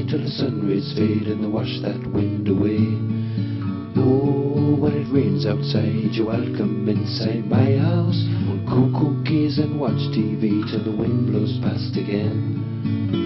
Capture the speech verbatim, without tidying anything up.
outside till the sun rays fade and they wash that wind away. Oh, when it rains outside, you're welcome inside my house. We'll cook cookies and watch T V till the wind blows past again.